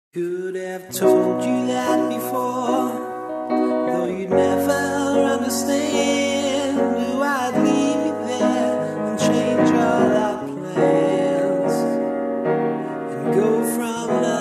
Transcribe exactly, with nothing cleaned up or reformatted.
Could have told you that before, though you'd never understand. Knew I'd leave you there and change all our plans and go from love